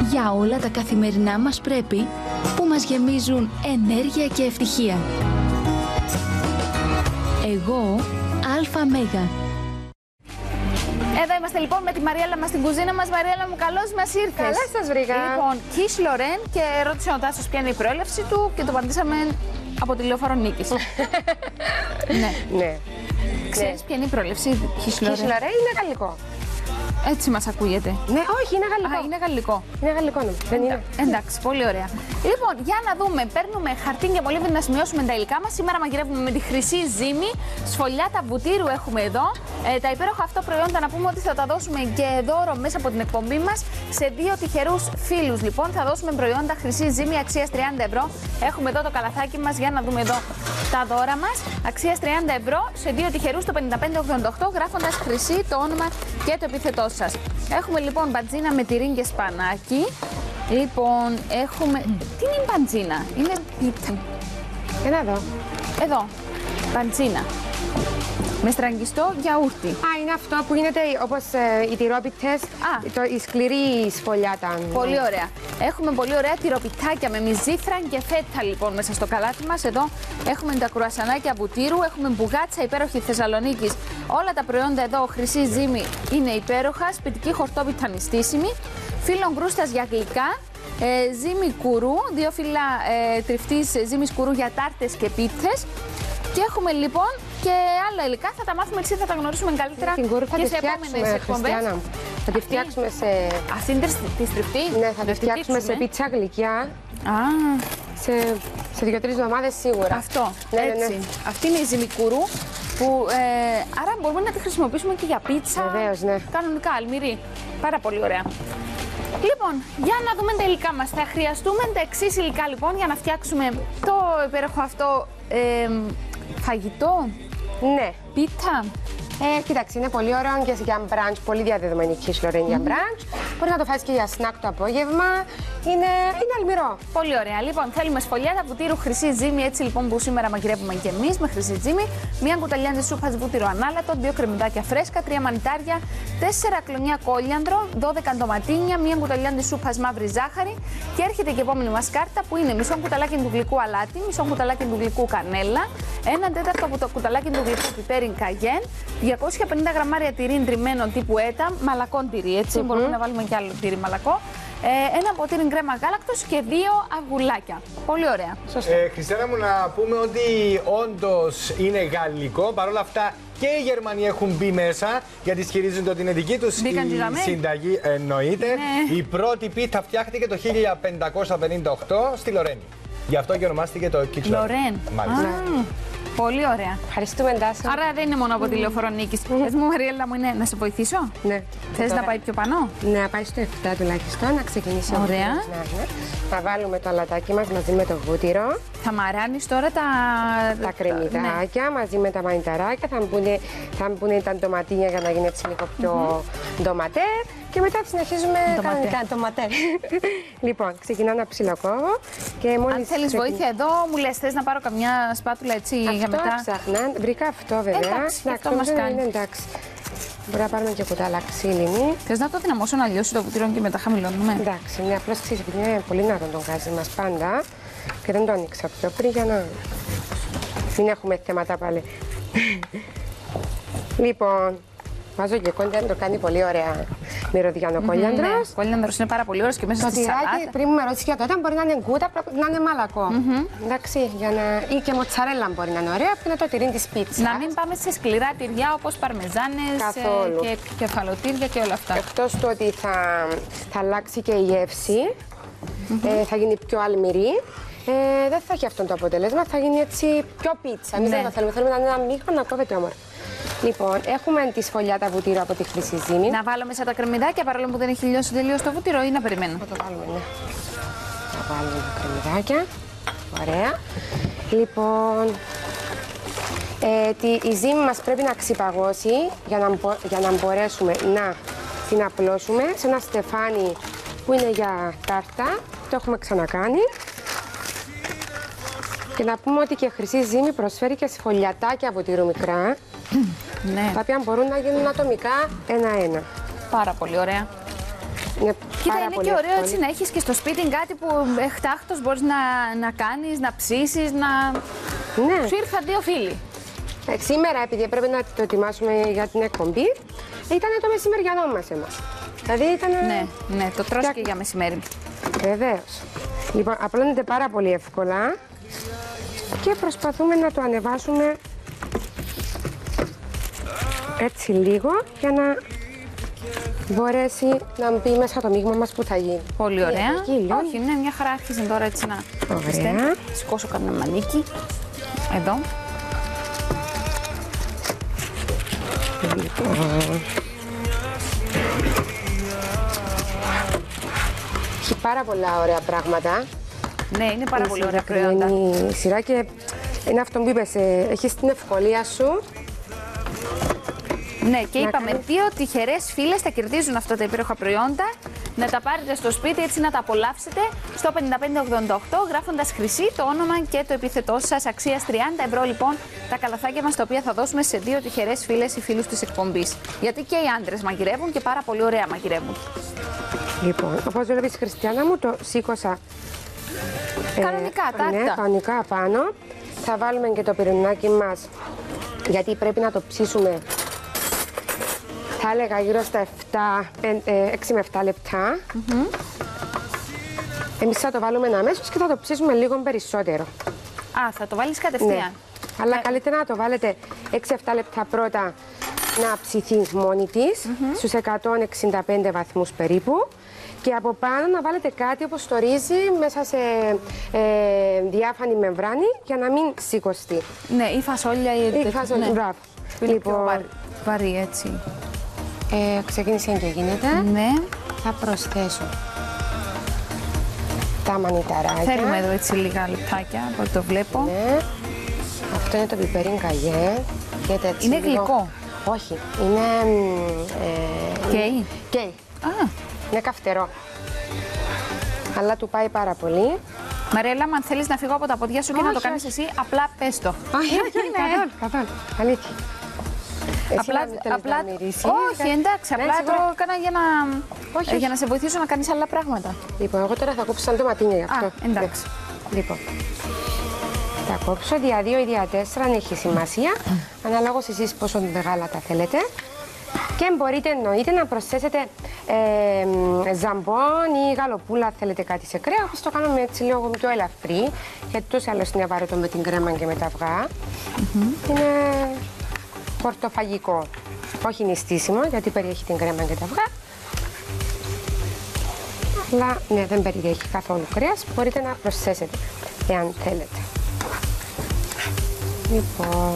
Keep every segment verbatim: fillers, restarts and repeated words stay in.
για όλα τα καθημερινά μας πρέπει που μας γεμίζουν ενέργεια και ευτυχία. Εγώ, Αλφα Μέγα. Εδώ είμαστε λοιπόν με τη Μαριέλα μας στην κουζίνα μας. Μαριέλα μου, καλώς μας ήρθες. Καλά σας βρήκα. Λοιπόν, Kiss Lorraine, και ρώτησε ο Τάσος ποια είναι η προέλευση του και το απαντήσαμε από τη Λεωφόρο Νίκης. Ναι. Ναι. Ξέρεις ποια είναι η προέλευση Kiss Kiss Lorraine? Lorraine είναι γαλλικό. Έτσι μας ακούγεται. Ναι, όχι, είναι γαλλικό. Α, είναι γαλλικό. Είναι γαλλικό, ναι. Δεν είναι. Εντάξει, πολύ ωραία. Λοιπόν, για να δούμε, παίρνουμε χαρτί και μολύβι να σημειώσουμε τα υλικά μας. Σήμερα μαγειρεύουμε με τη χρυσή ζύμη. Σφολιάτα βουτύρου έχουμε εδώ. Ε, τα υπέροχα αυτό προϊόντα να πούμε ότι θα τα δώσουμε και δώρο μέσα από την εκπομπή μας σε δύο τυχερούς φίλους. Λοιπόν, θα δώσουμε προϊόντα χρυσή ζύμη αξίας τριάντα ευρώ. Έχουμε εδώ το καλαθάκι μας για να δούμε εδώ τα δώρα μας. Αξίας τριάντα ευρώ σε δύο τυχερούς το πενήντα πέντε ογδόντα οκτώ, γράφοντας χρυσή το όνομα και το επιθετό σας. Έχουμε λοιπόν μπατζίνα με τυρί και σπανάκι. Λοιπόν, έχουμε. Τι είναι η μπατζίνα? Είναι πίτσα. Για να δω. Εδώ. Μπατζίνα. Με στραγγιστό γιαούρτι. Α, είναι αυτό που γίνεται όπως ε, οι τυρόπιτες, το, η σκληρή σφολιάτα. Πολύ ωραία. Έχουμε πολύ ωραία τυροπιτάκια με μυζήθρα και φέτα λοιπόν μέσα στο καλάτι μας. Εδώ έχουμε τα κρουασανάκια βουτύρου, έχουμε μπουγάτσα υπέροχη Θεσσαλονίκης. Όλα τα προϊόντα εδώ, χρυσή ζύμη, είναι υπέροχα. Σπιτική χορτόπιτα νηστίσιμη. Φύλλον κρούστας για γλυκά. Ε, ζύμη κουρού, δύο φύλλα ε, τριφτής ζύμης κουρού για τάρτες και πίτσες. Και έχουμε λοιπόν και άλλα υλικά, θα τα μάθουμε εσύ, θα τα γνωρίσουμε καλύτερα την κούρου θα και τη σε επόμενες εκπομπές. Θα τη φτιάξουμε σε... Αυτή είναι τη στριφτή? Ναι, θα τη φτιάξουμε σε πίτσα γλυκιά. Α. Σε, σε δύο-τρεις εβδομάδες σίγουρα. Αυτό, ναι, έτσι. Ναι, ναι. Αυτή είναι η ζύμη κουρού που ε, άρα μπορούμε να τη χρησιμοποιήσουμε και για πίτσα. Βεβαίως, ναι. Κανονικά, αλμυρή. Πάρα πολύ ωραία. Λοιπόν, για να δούμε τα υλικά μας. Θα χρειαστούμε τα εξής υλικά λοιπόν για να φτιάξουμε το υπέροχο αυτό ε, φαγητό. Ναι. Πίτα. Ε, κοίταξε, είναι πολύ ωραίο και για brunch, πολύ διαδεδομένη η Kiss Lorraine για brunch. Μπορεί να το φας και για snack το απόγευμα. Είναι, είναι αλμυρό. Πολύ ωραία. Λοιπόν, θέλουμε σφολιάτα βουτύρου χρυσή ζύμη, έτσι λοιπόν που σήμερα μαγειρεύουμε και εμείς με χρυσή ζύμη. Μία κουταλιά σούπας βούτυρο ανάλατο, δύο κρεμμυδάκια φρέσκα, τρία μανιτάρια, τέσσερα κλονιά κόλιανδρο, δώδεκα ντοματίνια, μία κουταλιά σούπας μαύρη ζάχαρη. Και έρχεται και η επόμενη μας κάρτα που είναι μισό κουταλάκι του γλυκού αλάτι, μισό κουταλάκι του γλυκού κανέλα, ένα τέταρτο από το κουταλάκι του γλυκού πιπέρι καγέν, διακόσια πενήντα γραμμάρια τυρί ντριμμένο τύπου έτα, μαλακό τυρί, έτσι. Mm-hmm. Μπορούμε να βάλουμε και άλλο τυρί μαλακό. Ε, ένα ποτήρι γκρέμα γάλακτος και δύο αυγουλάκια. Πολύ ωραία. Ε, Χριστιανά μου, να πούμε ότι όντως είναι γαλλικό. Παρ' όλα αυτά και οι Γερμανοί έχουν μπει μέσα, γιατί ισχυρίζονται ότι είναι δική τους η συνταγή. Εννοείται. Ναι. Η πρώτη πίτα φτιάχτηκε το χίλια πεντακόσια πενήντα οκτώ στη Λορένη. Γι' αυτό και ονομάστηκε το Kiss Lorraine. Μάλιστα. Πολύ ωραία. Ευχαριστούμε, Ντάσο. Άρα δεν είναι μόνο από τη Λεωφόρο Νίκης. Πες μου, Μαριέλα μου, είναι να σε βοηθήσω. Ναι. Θες να πάει πιο πάνω? Ναι, να πάει στο εφτά τουλάχιστον, να ξεκινήσει ο ωραία. Ναι. Θα βάλουμε το αλατάκι μας μαζί με το βούτυρο. Θα μαράνεις τώρα τα... Τα κρεμμυδάκια ναι. μαζί με τα μανιταράκια. Θα μπουν, θα μπουν τα ντοματίνια για να γίνει έτσι λίγο πιο mm-hmm. ντοματέ. Και μετά συνεχίζουμε κανονικά το ματέ. Λοιπόν, ξεκινάω να ψιλοκόβω. Και μόλις αν θέλεις ξεκιν... βοήθεια εδώ, μου λες, θες να πάρω καμιά σπάτουλα έτσι αυτό για μετά. Αυτό ψάχνα, βρήκα αυτό βέβαια. Εντάξει, εντάξει αυτό μας κάνει. Είναι εντάξει. Μπορεί να πάρουμε και κουτάλα ξύλινη. Θες να το δυναμώσω να λιώσει το βουτύρο και μετά χαμηλώνουμε? Εντάξει, ναι, απλώς ξέρεις, επειδή είναι πολύ νερό τον γάζι μας πάντα και δεν το άνοιξα πιο πριν για να μην έχουμε θέματα πάλι. Λοιπόν, βάζω και κόλλιαντρο, το κάνει πολύ ωραία μυρωδιάνο κόλλιαντρος. Mm-hmm, ναι. Κόλλιαντρος είναι πάρα πολύ ωραίος και μέσα το στη σαλάτα. Πριν μου με ρώτησε για το όταν μπορεί να είναι γκούτα, πρέπει να είναι μαλακό. Mm-hmm. Εντάξει, για να... ή και μοτσαρέλα μπορεί να είναι ωραία, που είναι το τυρί της πίτσας. Να μην πάμε σε σκληρά τυριά όπως παρμεζάνες και κεφαλοτήρια και όλα αυτά. Εκτός του ότι θα, θα αλλάξει και η γεύση, mm-hmm. ε, θα γίνει πιο αλμυρή. Ε, δεν θα έχει αυτό το αποτέλεσμα, θα γίνει έτσι πιο πίτσα. Εμείς ναι. δεν το θέλουμε, θέλουμε να είναι ένα μίχρο να κόβεται όμορφα. Λοιπόν, έχουμε τη σφολιάτα βουτύρο από τη χρυσή ζύμη. Να βάλω μέσα τα κρεμμυδάκια παρόλο που δεν έχει λιώσει τελείως το βουτύρο ή να περιμένω? Θα το βάλουμε, ναι. Θα βάλουμε τα κρεμμυδάκια. Ωραία. Λοιπόν, ε, τη, η ζύμη μας πρέπει να ξυπαγώσει για να, για να μπορέσουμε να την απλώσουμε σε ένα στεφάνι που είναι για τάρτα. Το έχουμε ξανακάνει. Και να πούμε ότι και η χρυσή ζύμη προσφέρει και σφολιατάκια βουτύρου μικρά. Ναι. Τα οποία μπορούν να γίνουν ατομικά ένα-ένα. Πάρα πολύ ωραία. Είναι Κοίτα, Πάρα είναι πολύ και ωραίο εύκολη. έτσι να έχεις και στο σπίτι κάτι που εκτάκτος μπορείς να, να κάνεις, να ψήσεις, να... Ναι. Σου ήρθαν δύο φίλοι. Ε, σήμερα, επειδή έπρεπε να το ετοιμάσουμε για την εκπομπή, ήταν το μεσημεριανό μας εμάς. Δηλαδή ήταν. Ναι, ναι, το τρως Για- και για μεσημέρι. Βεβαίως. Λοιπόν, απλώνεται πάρα πολύ εύκολα και προσπαθούμε να το ανεβάσουμε έτσι λίγο για να μπορέσει να μπει μέσα το μείγμα μας που θα γίνει. Πολύ ωραία. Εκεί, λίγο. Όχι, ναι, μια χαρά άρχισε τώρα έτσι να Ωραία. πιστε. Σηκώσω κανένα μανίκι. Εδώ. Λοιπόν. Έχει πάρα πολλά ωραία πράγματα. Ναι, είναι πάρα πολύ Η ωραία προϊόντα. συγκεκριμένη σειρά και είναι αυτό που είπες, ε, έχεις την ευκολία σου. Ναι, και Να είπαμε κάνεις- δύο τυχερές φίλες θα κερδίζουν αυτά τα υπέροχα προϊόντα. Να τα πάρετε στο σπίτι, έτσι να τα απολαύσετε στο πέντε πέντε ογδόντα οκτώ, γράφοντας Χρυσή το όνομα και το επίθετό σας. Αξίας τριάντα ευρώ λοιπόν τα καλαθάκια μας, τα οποία θα δώσουμε σε δύο τυχερές φίλες ή φίλους της εκπομπής. Γιατί και οι άντρες μαγειρεύουν και πάρα πολύ ωραία μαγειρεύουν. Λοιπόν, όπως βλέπεις, Χριστιανά μου, το σήκωσα ε, Κανονικά, ναι, τάκτα. κανονικά πάνω. Θα βάλουμε και το πυρουνάκι μας, γιατί πρέπει να το ψήσουμε, θα έλεγα γύρω στα επτά, έξι με επτά λεπτά. Mm-hmm. Εμείς θα το βάλουμε αμέσως και θα το ψήσουμε λίγο περισσότερο. Α, θα το βάλεις κατευθείαν. Ναι. Αλλά Ε, καλύτερα να το βάλετε έξι επτά λεπτά πρώτα να ψηθεί μόνη της, mm-hmm. στους εκατόν εξήντα πέντε βαθμούς περίπου. Και από πάνω να βάλετε κάτι όπως το ρύζι μέσα σε ε, διάφανη μεμβράνη για να μην σηκωστεί. Ναι, ή φασόλια ή Ή τέτοια. φάσο- Ναι. μπράβο. Που είναι Λοιπόν, πιο βαρύ, βαρύ, έτσι. ε, ξεκίνησε και γίνεται. Ναι, Θα προσθέσω τα μανιταράκια. θέλουμε εδώ έτσι λίγα λεπτάκια, από ό,τι το βλέπω. Ναι. Αυτό είναι το πιπέριν καγιέ. Γίνεται έτσι Είναι λίγο- γλυκό. Όχι, είναι... Ε, Κέι. κέι. Α, Είναι καυτερό. Αλλά του πάει πάρα πολύ. Μαριέλα, αν θέλεις να φύγω από τα πόδια σου και να Όχι, το κάνεις όχι. εσύ, απλά πες το. Όχι, όχι, Είναι. καθόλου, καθόλου. Αλήθεια. Εσύ Απλά, να μην θέλεις απλά, να μυρίσεις. όχι, εντάξει, Ναι, απλά το σίγουρα. έκανα για να, Όχι, ε, για όχι. να σε βοηθήσω να κάνεις άλλα πράγματα. Λοιπόν, εγώ τώρα θα κόψω σαν τοματίνια γι' αυτό. Α, εντάξει. Ναι. Λοιπόν, θα κόψω δια δύο ή δια τέσσερα, αν έχει σημασία. Αναλόγως εσείς πόσο μεγάλα τα θέλετε. Και μπορείτε εννοείται να προσθέσετε ε, ζαμπόν ή γαλοπούλα, αν θέλετε κάτι σε κρέα. Όπως το κάνουμε έτσι λίγο πιο ελαφρύ, γιατί τόσο άλλως είναι βαρετό με την κρέμα και με τα αυγά. Είναι χορτοφαγικό. Όχι νηστίσιμο, γιατί περιέχει την κρέμα και τα αυγά. Αλλά ναι, δεν περιέχει καθόλου κρέας. Μπορείτε να προσθέσετε, εάν θέλετε. Λοιπόν...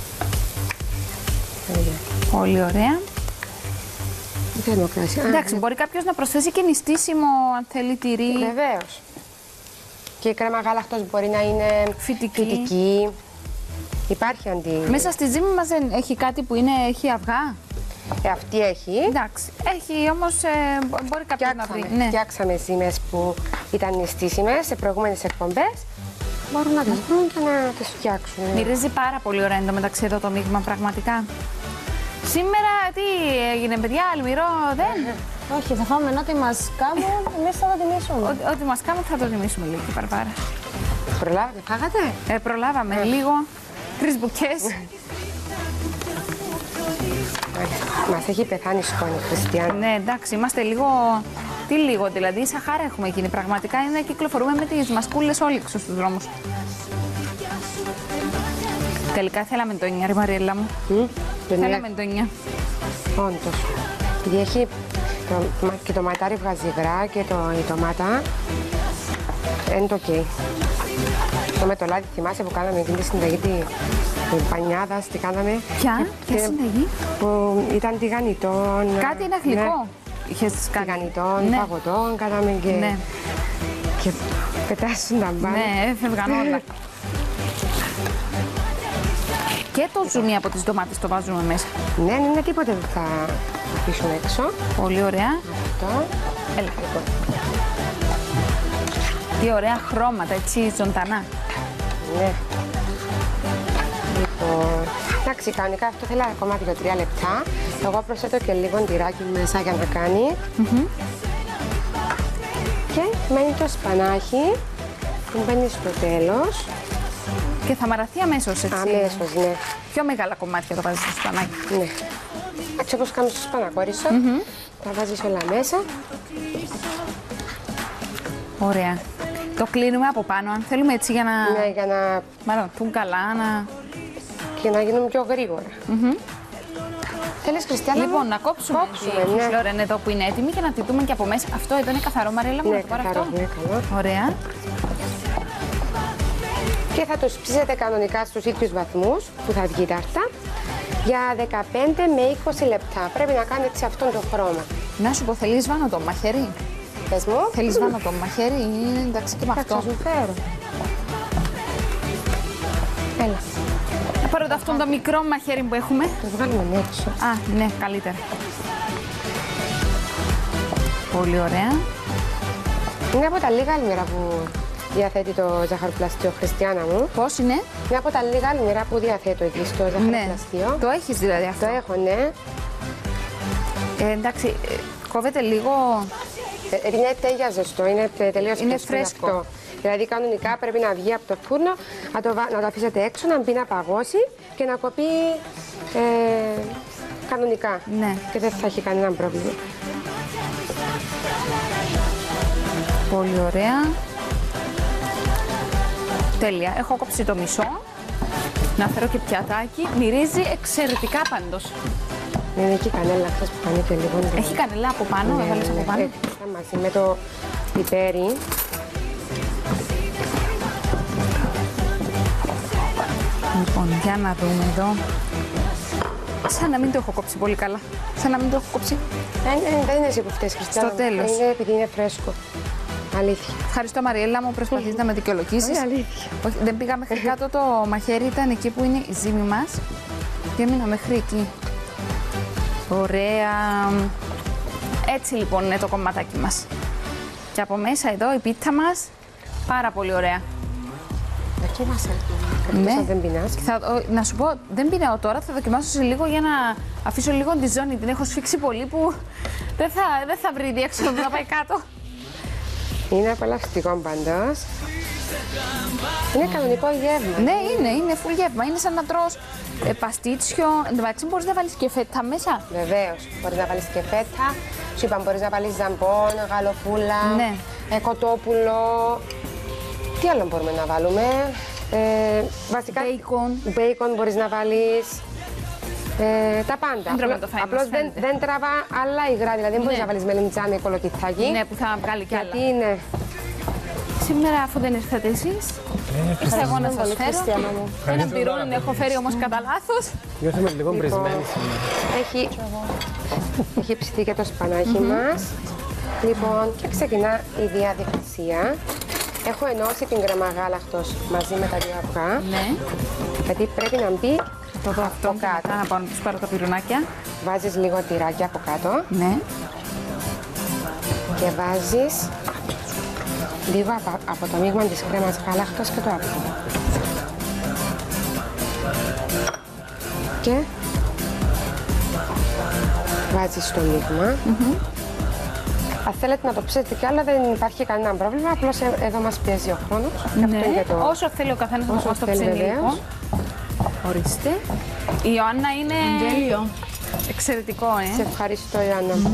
Ωραία. Πολύ ωραία. Θερμοκρασία. Α, Εντάξει, μπορεί κάποιος να προσθέσει και νηστίσιμο, αν θέλει τυρί. βεβαίως. Και η κρέμα γάλακτος μπορεί να είναι Φυτική. φυτική. Υπάρχει αντι... Μέσα στη ζύμη μας δεν έχει κάτι που είναι, έχει αυγά. Ε, αυτή έχει. Εντάξει, έχει όμως, ε, μπο- μπορεί κάποιος να βρει. Φτιάξαμε, Ναι. φτιάξαμε ζύμες που ήταν νηστίσιμες σε προηγούμενες εκπομπές. Μπορούν να τις βρουν και να τις φτιάξουν. Μυρίζει πάρα πολύ ωραία εντωμεταξύ εδώ το μείγμα, πραγματικά. Σήμερα τι έγινε, παιδιά, αλμυρό δεν. Όχι, θα φάμε ό,τι μας κάνουν, εμείς θα το τιμήσουμε. Ό- Ό,τι μας κάνουν θα το τιμήσουμε λίγο, παραπάρα. Προλάβατε, φάγατε. Ε, προλάβαμε λίγο. Τρεις μπουκές. Μας έχει πεθάνει η σκόνη, Χριστιαν. Ναι, εντάξει, είμαστε λίγο. Τι λίγο, δηλαδή, σαχάρα έχουμε γίνει. Πραγματικά είναι να κυκλοφορούμε με τις μασκούλες όλοι έξω στους δρόμους. Τελικά θέλαμε ντόνια, ρε Μαριέλα μου. Μμ, δεν είναι- Θέλαμε ντόνια. Όντως. Γιατί έχει το, και το ματάρι βγάζει υγρά και το, η ντομάτα. Είναι το ok. Το με το λάδι, θυμάσαι που κάναμε εκείνη τη συνταγή τη τη πανιάδας, τι κάναμε. Ποια, ποια Και- συνταγή. Που ήταν τηγανιτών. Κάτι ένα γλυκό. Είχες κάνει. Τηγανιτών, Ναι. παγωτών, κάναμε και, Ναι, και πετάσουν τα μπάνια. ναι, έφευγαν όλα. Και το ζουμί από τις ντομάτες το βάζουμε μέσα. Ναι, ναι, ναι, τίποτε δεν θα αφήσουν έξω. Πολύ ωραία. Αυτό. Έλα. Τι ωραία χρώματα, έτσι, ζωντανά. Ναι. Λοιπόν, εντάξει, κανονικά αυτό θέλει ακόμα δύο τρία λεπτά. Εγώ προσθέτω και λίγο τυράκι μέσα για να κάνει. Και μένει το σπανάκι που μπαίνει στο τέλος. Και θα μαραθεί αμέσως, έτσι. Αμέσως, ναι. Πιο μεγάλα κομμάτια το βάζεις στο σπανάκι. Ναι. Έτσι όπως κάνεις στο σπανακόρισο, mm-hmm. τα βάζεις όλα μέσα. Ωραία. Το κλείνουμε από πάνω, αν θέλουμε, έτσι για να... Ναι, για να... μαρωθούν καλά, να... και να γίνουν πιο γρήγορα. Mm-hmm. Θέλεις, Χριστιανά? Λοιπόν, να κόψουμε, κόψουμε τη ναι. φλόρεν εδώ που είναι έτοιμη και να τη δούμε και από μέσα. Αυτό εδώ είναι καθαρό, Μαρίλα μου, ναι, να το πάρω καθαρό, αυτό. Ναι, καλό. Ωραία. Και θα τους ψήσετε κανονικά στους ίδιους βαθμούς που θα βγει η τάρτα για δεκαπέντε με είκοσι λεπτά. Πρέπει να κάνετε αυτόν τον χρώμα. Να σου πω, θέλεις βάνω το μαχαίρι? Πες μου. Θέλεις βάνω το μαχαίρι ή εντάξει και με αυτό? Θα σου φέρω. Έλα. Να πάρω το αυτόν το μικρό μαχαίρι που έχουμε. Το βγάλουμε έξω. Α, ναι, καλύτερα. Πολύ ωραία. Είναι από τα λίγα αλμυρά που διαθέτει το ζαχαροπλαστείο, Χριστιανά μου. Πώς είναι? Είναι από τα λίγα αλμυρά που διαθέτω εκεί στο ζαχαροπλαστείο. Ναι. Το έχεις δηλαδή αυτό? Το έχω, ναι. Ε, εντάξει, ε, κόβεται λίγο... Ε, είναι τέλεια ζεστό, είναι τελείως είναι φρέσκο. φρέσκο. Αυτό. Δηλαδή κανονικά πρέπει να βγει από το φούρνο, να το, να το αφήσετε έξω, να μπει να παγώσει και να κοπεί ε, κανονικά. Ναι. Και δεν θα έχει κανένα πρόβλημα. Πολύ ωραία. Τέλεια. Έχω κόψει το μισό. Να φέρω και πιατάκι. Μυρίζει εξαιρετικά πάντως. Είναι εκεί κανέλα αυτός που κάνει και λίγο. Έχει κανέλα από πάνω, ναι, έβαλες από πάνω. Ε, μαζί με το πιπέρι. Λοιπόν, για να δούμε εδώ. Σαν να μην το έχω κόψει πολύ καλά. Σαν να μην το έχω κόψει. Δεν, δεν είναι εσύ που φταίς, Χριστιανά. Στο τέλος. Είναι επειδή είναι φρέσκο. Αλήθεια. Ευχαριστώ, Μαριέλα μου, προσπαθείς να με δικαιολογήσεις. Όχι, αλήθεια. Όχι, δεν πήγα μέχρι κάτω, το μαχαίρι ήταν εκεί που είναι η ζύμη μας. Και έμεινα μέχρι εκεί. Ωραία. Έτσι λοιπόν είναι το κομματάκι μας. Και από μέσα εδώ η πίτα μας, πάρα πολύ ωραία. Δοκίμασε. Ναι. Δεν πεινάς. Θα, ο, να σου πω, δεν πεινάω τώρα, θα δοκιμάσω σε λίγο για να αφήσω λίγο τη ζώνη. Την έχω σφίξει πολύ που δεν θα, δεν θα βρει διέξοδο να πάει κάτω. Είναι απολαυστικό πάντως. Είναι κανονικό γεύμα. Ναι, είναι, είναι full γεύμα. Είναι σαν να τρως ε, παστίτσιο. Εν τω μεταξύ μπορείς να βάλεις και φέτα μέσα. Βεβαίως. Μπορείς να βάλεις και φέτα. Σου είπα, μπορείς να βάλεις ζαμπόν, γαλοφούλα, ναι. ε, κοτόπουλο. Τι άλλο μπορούμε να βάλουμε. Ε, βασικά, μπέικον. Μπέικον μπορείς να βάλεις. Ε, τα πάντα. Απλώς, Απλώς δεν, δεν τραβά άλλα υγρά. Δηλαδή δεν μπορείς ναι. να βάλεις μελιτζάνι, κολοκυθάκι. Ναι, που θα βγάλει κι άλλα. Γιατί είναι. Σήμερα, αφού δεν ήρθατε εσείς, ήρθα εγώ να σας φέρω. Ένα πυρόν έχω φέρει όμως κατά λάθος. Νιώθουμε λίγο μπρισμένοι σήμερα. Έχει, έχει ψηθεί και το σπανάκι mm-hmm. μας. Λοιπόν, και ξεκινά η διαδικασία. Έχω ενώσει την κρέμα γάλακτος μαζί με τα δύο αυγά. Ναι. Γιατί πρέπει να μπει το δω αυτό από κάτω. Να πάω να τους πάρω τα πυρουνάκια. Βάζεις λίγο τυράκι από κάτω. Ναι. Και βάζεις λίγο από, από το μείγμα της κρέμας γάλακτος και το αυγό. Και βάζεις το μείγμα. Mm-hmm. Αν θέλετε να το ψήσετε κι άλλο, δεν υπάρχει κανένα πρόβλημα. Απλώς εδώ μας πιέζει ο χρόνος. Ναι. Αυτό το... Όσο θέλει ο καθένας να το ψήνει λίγο. Ορίστε. Η Ιωάννα είναι τέλειο. Εξαιρετικό, ε. Σε ευχαριστώ, Ιωάννα. Mm.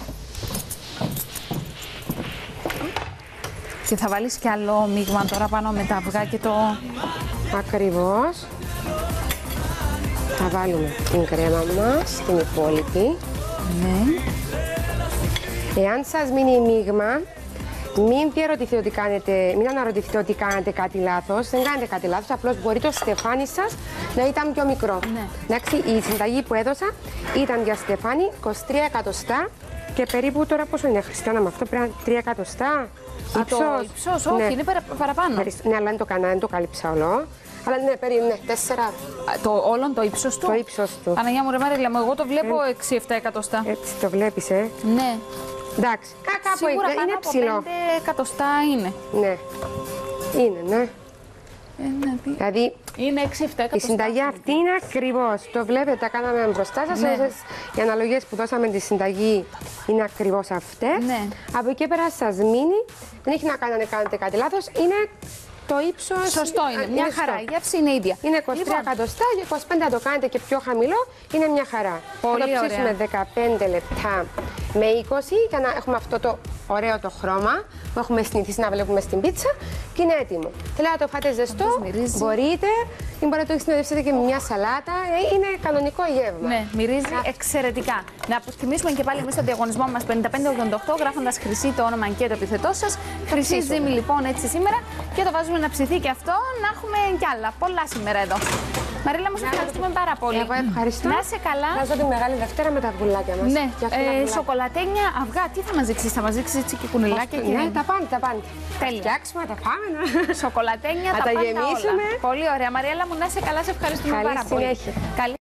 Και θα βάλεις κι άλλο μείγμα τώρα πάνω με τα αυγά και το... Ακριβώς. Θα βάλουμε την κρέμα μας, την υπόλοιπη. Ναι. Εάν σας μείνει μείγμα, μην διαρωτηθείτε ότι κάνετε, μην αναρωτηθείτε ότι κάνετε κάτι λάθος. Δεν κάνετε κάτι λάθος, απλώς μπορεί το στεφάνι σας να ήταν πιο μικρό. Ναι. Εντάξει, η συνταγή που έδωσα ήταν για στεφάνι είκοσι τρία εκατοστά και περίπου τώρα πόσο είναι, Χριστιανά, με αυτό πρέπει να είναι τρία εκατοστά. Ύψος. Το ύψος, όχι, ναι. Είναι παρα, παραπάνω. Ναι, αλλά δεν το κάνα, δεν το κάλυψα όλο. Αλλά ναι, περίπου, ναι, τέσσερα. Το όλον το ύψος του. Το ύψος του. Παναγιά μου, ρε Μαρίλα, εγώ το βλέπω έξι επτά εκατοστά. Έτσι το βλέπεις, ε. Ναι. Εντάξει, κάπου σίγουρα είναι πάνω ψηλό. Από πέντε εκατοστά είναι. Ναι, είναι, ναι. Ένα, δύο. Δηλαδή, είναι έξι επτά εκατοστά. η συνταγή αυτή είναι ακριβώς. Το βλέπετε, τα κάναμε μπροστά σας. Ναι. Οι αναλογίες που δώσαμε τη συνταγή είναι ακριβώς αυτές. Ναι. Από εκεί πέρα σας μείνει. Δεν έχει να κάνει να κάνετε κάτι λάθος. Είναι το ύψος. Σωστό είναι. Μια σωστό. χαρά. Η γεύση είναι ίδια. Είναι είκοσι τρία εκατοστά και είκοσι πέντε αν το κάνετε και πιο χαμηλό, είναι μια χαρά. Πολύ θα το ψήσουμε ωραία. δεκαπέντε λεπτά με είκοσι για να έχουμε αυτό το ωραίο το χρώμα που έχουμε συνηθίσει να βλέπουμε στην πίτσα και είναι έτοιμο. Θέλετε να το φάτε ζεστό, μπορείτε ή μπορείτε να το συνοδεύσετε και με μια σαλάτα. Είναι κανονικό γεύμα. Ναι, μυρίζει εξαιρετικά. Να θυμίσουμε και πάλι εμείς τον διαγωνισμό μας πενήντα πέντε ογδόντα οκτώ, γράφοντας Χρυσή το όνομα και το επιθετό σας. Χρυσή Ζύμη λοιπόν έτσι σήμερα και το βάζουμε να ψηθεί και αυτό, να έχουμε κι άλλα. Πολλά σήμερα εδώ. Μαρίλα, μας ευχαριστούμε πάρα πολύ. Εγώ ευχαριστώ. Να είσαι καλά. Να ζω τη Μεγάλη Δευτέρα με τα αυγουλάκια μας. Ναι, ε, σοκολατένια, αυγά, τι θα μας δείξεις, θα μας δείξεις έτσι και κουνελάκια και... Ναι, τα πάντα, τα πάντα. Τέλεια. Τα φτιάξουμε, τα πάμε. Σοκολατένια, να τα τα πάντα γεμίσουμε. όλα. Πολύ ωραία. Μαριέλα μου, να είσαι καλά, σε ευχαριστούμε Καλή πάρα πολύ. συνέχεια. Καλή